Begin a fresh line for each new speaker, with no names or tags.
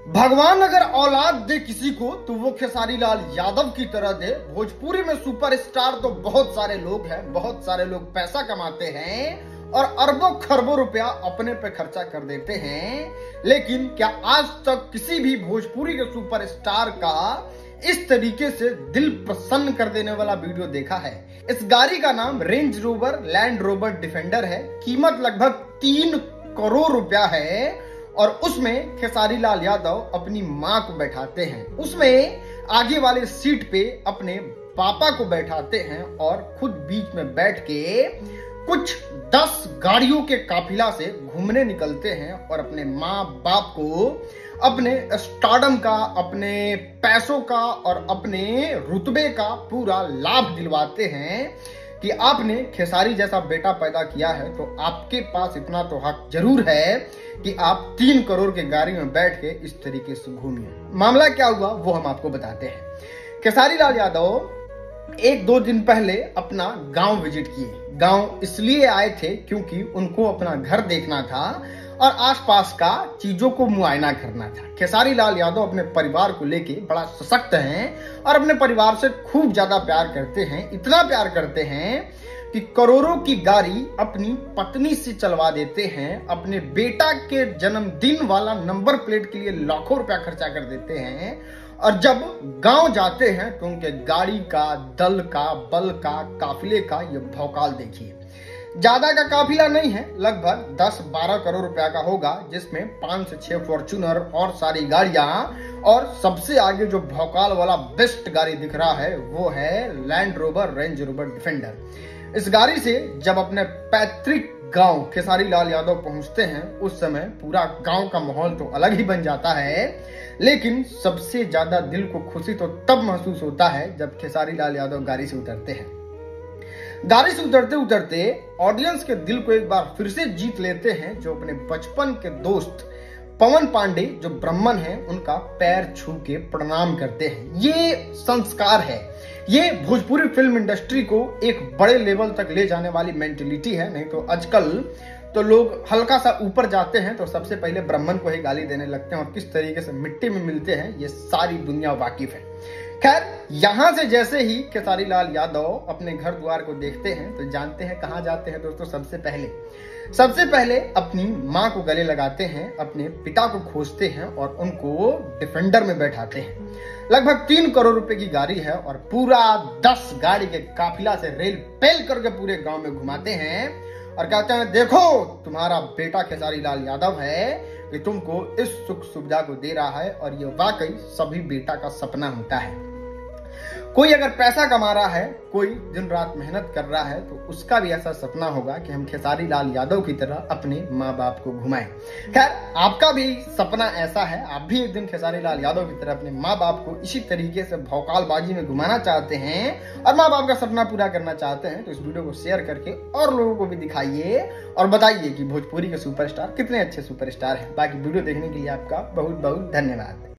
भगवान अगर औलाद दे किसी को तो वो खेसारी लाल यादव की तरह दे। भोजपुरी में सुपरस्टार तो बहुत सारे लोग हैं, बहुत सारे लोग पैसा कमाते हैं और अरबों खरबों रुपया अपने पे खर्चा कर देते हैं, लेकिन क्या आज तक किसी भी भोजपुरी के सुपरस्टार का इस तरीके से दिल प्रसन्न कर देने वाला वीडियो देखा है? इस गाड़ी का नाम Range Rover Land Rover Defender है। कीमत लगभग 3 करोड़ रुपया है और उसमें खेसारी लाल यादव अपनी मां को बैठाते हैं। उसमें आगे वाले सीट पे अपने पापा को बैठाते हैं और खुद बीच में बैठ के कुछ 10 गाड़ियों के काफिला से घूमने निकलते हैं और अपने माँ बाप को अपने स्टारडम का, अपने पैसों का और अपने रुतबे का पूरा लाभ दिलवाते हैं कि आपने खेसारी जैसा बेटा पैदा किया है तो आपके पास इतना तो हक जरूर है कि आप 3 करोड़ के गाड़ी में बैठ के इस तरीके से घूमिए। मामला क्या हुआ वो हम आपको बताते हैं। खेसारी लाल यादव 1-2 दिन पहले अपना गांव विजिट किए। गांव इसलिए आए थे क्योंकि उनको अपना घर देखना था और आसपास का चीजों को मुआयना करना था। खेसारी लाल यादव अपने परिवार को लेके बड़ा सशक्त हैं और अपने परिवार से खूब ज्यादा प्यार करते हैं। इतना प्यार करते हैं कि करोड़ों की गाड़ी अपनी पत्नी से चलवा देते हैं। अपने बेटा के जन्मदिन वाला नंबर प्लेट के लिए लाखों रुपया खर्चा कर देते हैं और जब गांव जाते हैं तो उनके गाड़ी का, दल का, बल का, काफिले का ये भौकाल देखिए। ज्यादा का काफिला नहीं है, लगभग 10-12 करोड़ रुपया का होगा, जिसमें 5 से 6 फॉर्च्यूनर और सारी गाड़ियां, और सबसे आगे जो भौकाल वाला बेस्ट गाड़ी दिख रहा है वो है Land Rover Range Rover Defender. इस गाड़ी से जब अपने पैतृक गांव खेसारी लाल यादव पहुंचते हैं उस समय पूरा गांव का माहौल तो अलग ही बन जाता है, लेकिन सबसे ज्यादा दिल को खुशी तो तब महसूस होता है जब खेसारी लाल यादव गाड़ी से उतरते हैं। गाड़ी से उतरते उतरते ऑडियंस के दिल को एक बार फिर से जीत लेते हैं, जो अपने बचपन के दोस्त पवन पांडे जो ब्राह्मण हैं उनका पैर छू के प्रणाम करते हैं। ये संस्कार है, ये भोजपुरी फिल्म इंडस्ट्री को एक बड़े लेवल तक ले जाने वाली मेंटेलिटी है। नहीं तो आजकल तो लोग हल्का सा ऊपर जाते हैं तो सबसे पहले ब्राह्मण को ही गाली देने लगते हैं और किस तरीके से मिट्टी में मिलते हैं ये सारी दुनिया वाकिफ है। खैर, यहां से जैसे ही खेसारी लाल यादव अपने घर द्वार को देखते हैं तो जानते हैं कहां जाते हैं दोस्तों। सबसे पहले अपनी मां को गले लगाते हैं, अपने पिता को खोजते हैं और उनको डिफेंडर में बैठाते हैं। लगभग 3 करोड़ रुपए की गाड़ी है और पूरा 10 गाड़ी के काफिला से रेल पेल करके पूरे गांव में घुमाते हैं और कहते हैं देखो तुम्हारा बेटा खेसारी लाल यादव है कि तुमको इस सुख सुविधा को दे रहा है। और ये वाकई सभी बेटा का सपना होता है। कोई अगर पैसा कमा रहा है, कोई दिन रात मेहनत कर रहा है तो उसका भी ऐसा सपना होगा कि हम खेसारी लाल यादव की तरह अपने माँ बाप को घुमाएं। खैर, आपका भी सपना ऐसा है, आप भी एक दिन खेसारी लाल यादव की तरह अपने माँ बाप को इसी तरीके से भौकालबाजी में घुमाना चाहते हैं और माँ बाप का सपना पूरा करना चाहते हैं तो इस वीडियो को शेयर करके और लोगों को भी दिखाइए और बताइए कि भोजपुरी के सुपरस्टार कितने अच्छे सुपरस्टार हैं। बाकी वीडियो देखने के लिए आपका बहुत बहुत धन्यवाद।